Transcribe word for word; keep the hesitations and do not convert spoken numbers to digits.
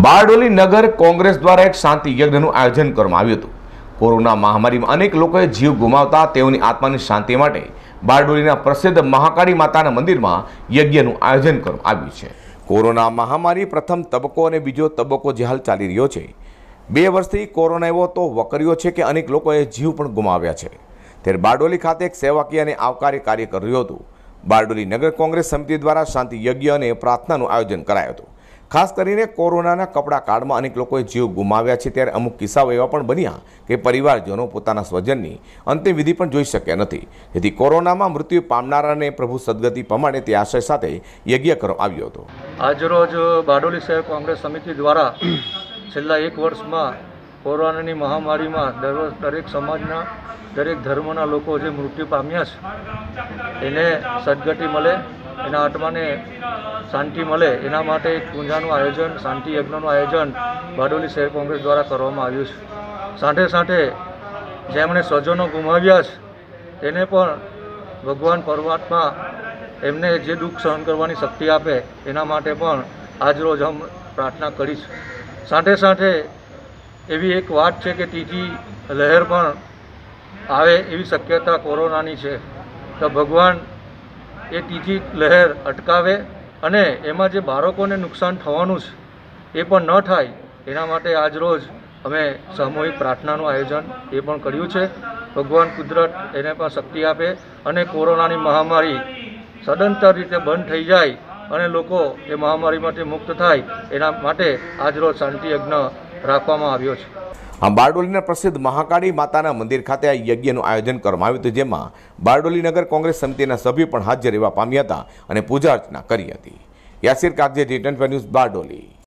બારડોલી નગર કોંગ્રેસ દ્વારા એક શાંતિ યજ્ઞનું આયોજન કરવામાં આવ્યું હતું। કોરોના મહામારીમાં અનેક લોકોએ જીવ ગુમાવતા તેઓની આત્માની શાંતિ માટે બારડોલીના પ્રસિદ્ધ મહાકાળી માતાના મંદિરમાં યજ્ઞનું આયોજન કરવામાં આવ્યું છે। કોરોના મહામારી પ્રથમ તબક્કો અને બીજો તબક્કો જે હાલ ચાલી રહ્યો છે, બે વર્ષથી કોરોના એવો તો વકર્યો છે કે અનેક લોકોએ જીવ પણ ગુમાવ્યા છે। ત્યારે બારડોલી ખાતે એક સેવાકીય અને આવકારી કાર્ય કરી રહ્યું હતું। બારડોલી નગર કોંગ્રેસ સમિતિ દ્વારા શાંતિ યજ્ઞ અને પ્રાર્થનાનું આયોજન કરાયું હતું। ખાસ કરીને કોરોનાના કપડા કાળમાં અનેક લોકોએ જીવ ગુમાવ્યા છે, ત્યારે અમુક કિસ્સાઓ એવા પણ બન્યા કે પરિવારજનો પોતાના સ્વજનની અંતિમ વિધિ પણ જોઈ શક્યા નથી, જેથી કોરોનામાં મૃત્યુ પામનારાને પ્રભુ સદગતિ પમાડે તે આશય સાથે યજ્ઞ કરવામાં આવ્યો હતો। આજરોજ બારડોલી શહેર કોંગ્રેસ સમિતિ દ્વારા છેલ્લા એક વર્ષમાં કોરોનાની મહામારીમાં દરેક સમાજના દરેક ધર્મના લોકો જે મૃત્યુ પામ્યા છે એને સદગતિ મળે, એના આત્માને શાંતિ મળે, એના માટે એક પૂજાનું આયોજન, શાંતિ યજ્ઞનું આયોજન બારડોલી શહેર કોંગ્રેસ દ્વારા કરવામાં આવ્યું છે। સાથે સાથે જેમણે સ્વજનો ગુમાવ્યા છે એને પણ ભગવાન પરમાત્મા એમને જે દુઃખ સહન કરવાની શક્તિ આપે એના માટે પણ આજરોજ હમ પ્રાર્થના કરીશ। સાથે સાથે એવી એક વાત છે કે ત્રીજી લહેર પણ આવે એવી શક્યતા કોરોનાની છે, તો ભગવાન એ ત્રીજી લહેર અટકાવે અને એમાં જે બાળકોને નુકસાન થવાનું છે એ પણ ન થાય એના માટે આજરોજ અમે સામૂહિક પ્રાર્થનાનું આયોજન એ પણ કર્યું છે। ભગવાન કુદરત એને પણ શક્તિ આપે અને કોરોનાની મહામારી સદંતર રીતે બંધ થઈ જાય અને લોકો એ મહામારીમાંથી મુક્ત થાય એના માટે આજરોજ શાંતિ યજ્ઞ રાખવામાં આવ્યો છે। આ બારડોલીના પ્રસિદ્ધ મહાકાળી માતાના મંદિર ખાતે આ યજ્ઞનું આયોજન કરવામાં આવ્યું હતું, જેમાં બારડોલી નગર કોંગ્રેસ સમિતિના સભ્યો પણ હાજર રહેવા પામ્યા હતા અને પૂજા અર્ચના કરી હતી। Yasir Kagji, G twenty news, Bardoli.